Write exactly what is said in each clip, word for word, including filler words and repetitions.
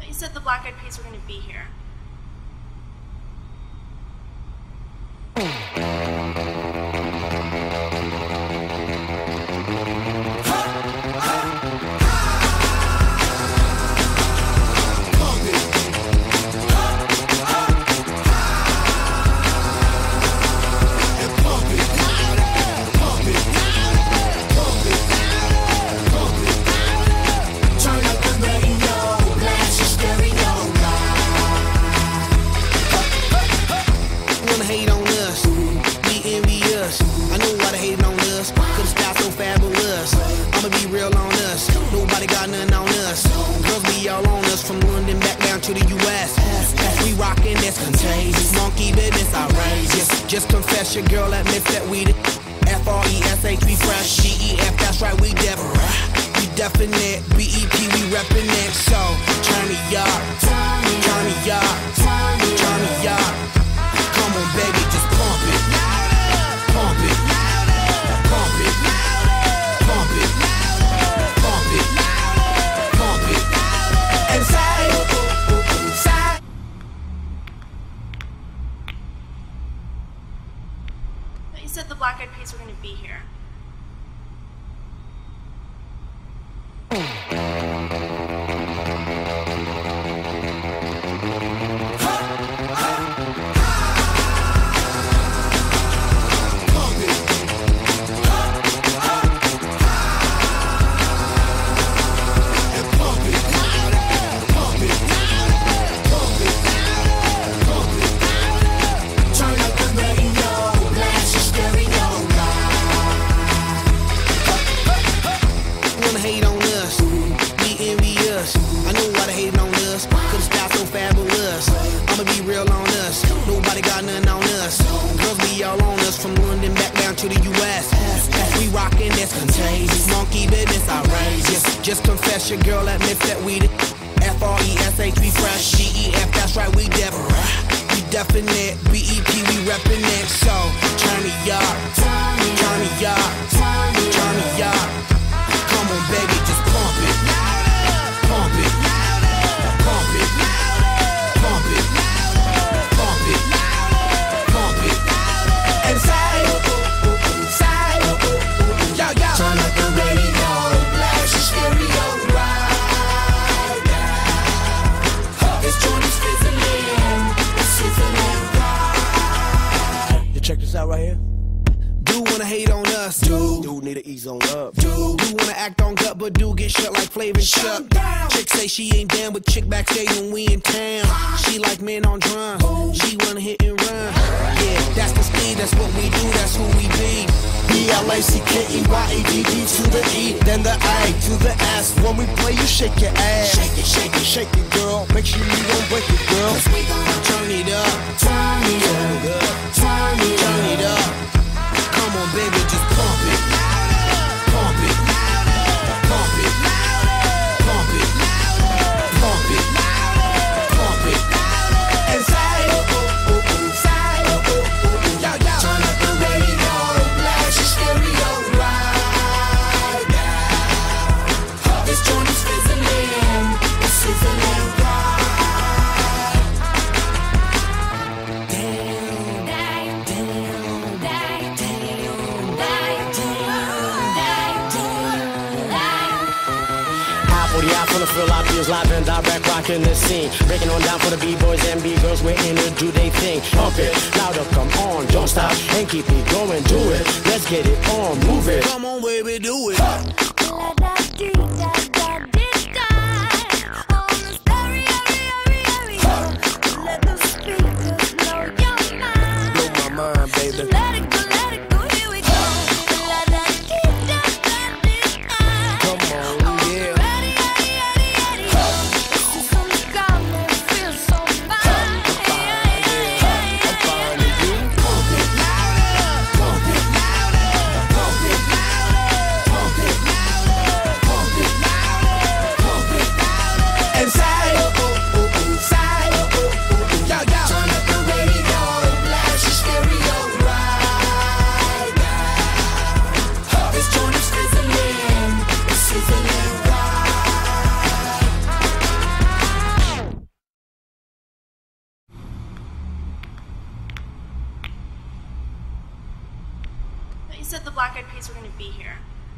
You said the Black Eyed Peas were going to be here. Just confess your girl admits that we the F R E S H, we fresh. G E F, that's right, we Deborah. We definite, B E P, we reppin' it. So, turn me up, turn me up, turn me up. Come on, baby, just pump it, pump it, pump it, pump it, pump it, pump it, and say, say. You said the Black Eyed Peas were going to be here. Just confess your girl admits that we the F R E S H, we fresh. G E F, that's right, we Deborah. We definite, B E P, we reppin' it. So, turn me up, turn me up, turn me up. Come on, baby, just pump it, pump it, pump it, pump it, pump it, pump it, and say, say, yo, yo. Turn up the radio, blast your stereo right now. This joint is fizzling, it's sizzling right. You check this out right here. Do wanna hate on us, dude. Dude need to ease on up. Dude, do wanna act on gut, but do get shut like Flavor Chuck. Chick say she ain't down with chick backstage when we in town. She like men on drum. She wanna hit and run. Yeah, that's the speed, that's what we do, that's who we be. B L A C K E Y A D D to the E, then the A to the S. When we play, you shake your ass. Shake it, shake it, Shake it, girl. Make sure you don't break it, girl. Cause we gon' turn it up, turn it up, turn it, turn it up. Come on, baby, just pump it, pump it, pump it, pump it, pump it, pump it, and say, say, yo, yo. Turn up the radio, blast your stereo right now. This joint is fizzling, it's sizzling right. Damn, damn, damn, damn, damn, High forty out from the fill out feels live and direct, rocking the scene. Breaking on down for the B-boys and B-girls, we're in to do they thing. Pump it, louder, come on, don't stop, and keep it going, do it. Let's get it on, move it. Come on, baby, do it. Blow my mind, baby. Let it go, let it go, here we go. Let that keep that, that, this time. Come on, yeah. Ready, ready, ready, ready. This is on the ground and it feels so fine. I'm fine, yeah. I'm fine with you. Pump it louder, pump it louder, pump it louder, pump it louder, pump it louder. Peas were gonna be here.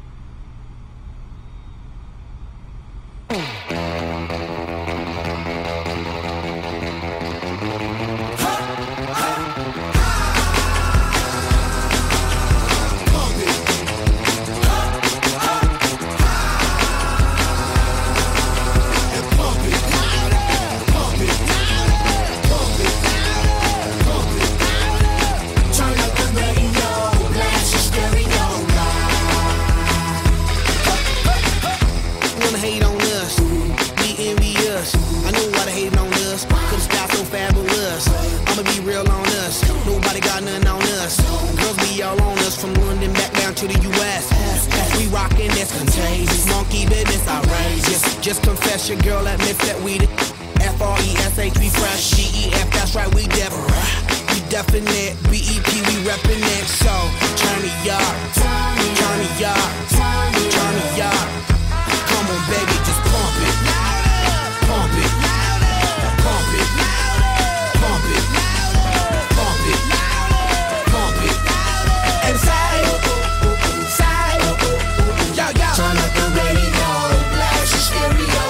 Just confess your girl admits that we the F R E S H, we fresh. G E F, that's right, we Deborah. We definite. B E P, we reppin' it. So, turn me up, turn me up, turn me up. Come on, baby, just pump it. Pump it. Pump it. Pump it. Pump it. Pump it. And say, say, yo, yo. Turn up the radio. Stereo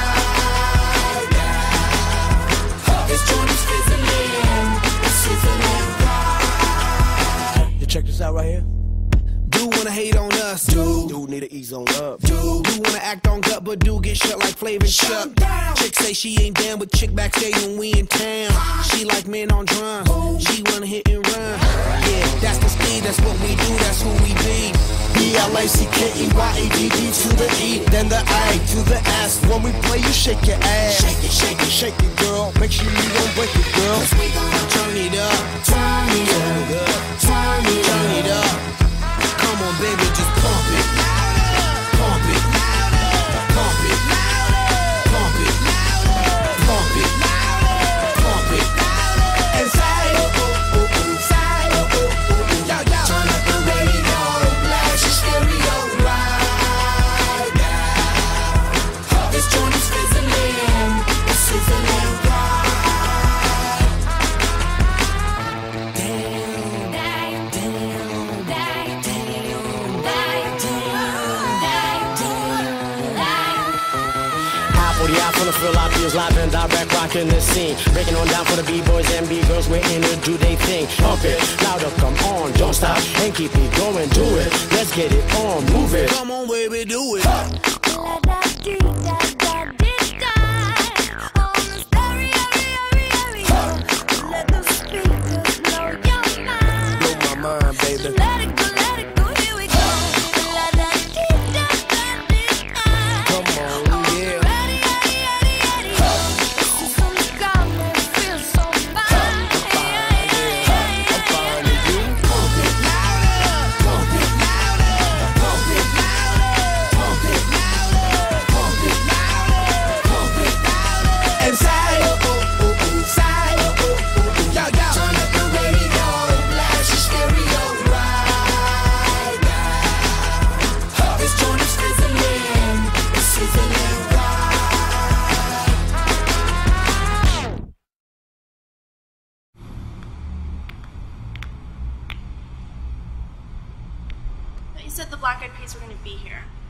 right now. This joint is fizzling, it's sizzling right. You check this out right here. Do wanna hate on us, dude. Dude need to ease on up. Dude, do wanna act on gut, but do get shut like Flavor and Chuck. Chick say she ain't down, but chick backstage when we in town. She like men on drums, she wanna hit and run. Yeah, that's the speed, that's what we do, that's who we be. B L A C K E Y A D D to the E, then the A to the S. When we play, you shake your ass. Shake it, shake it, Shake it, girl. Make sure you don't break it, girl. Cause we gon' turn it up, turn it up, turn it, turn it up. Come on, baby, just pump it, pump it, pump it, pump it, pump it, pump it, and say, say, yo, yo. Turn up the radio, blast your stereo right now. This joint is fizzling, it's sizzling right. Damn, damn, damn, damn, damn, High forty out from the Fill Out Deals, live and direct, rocking the scene. Breaking on down for the B-boys and B-girls, we're in to do they thing. Pump it, louder, come on, don't stop, and keep it going, do it. Let's get it on, move it. Come on, baby, do it. Blow my mind, baby. Let it go, let it go, here we go. La da dee da da dee da. Come on, yeah. Ready, ready, ready, ready. This is some scum that feels so fine. I'm fine with you. Pump it louder, pump it louder, pump it louder, pump it louder, pump it louder, pump it louder, and say, say, yo, yo. Turn up the radio, blast your stereo right now. This joint is fizzling, it's sizzling right. But you said the Black Eyed Peas were gonna be here.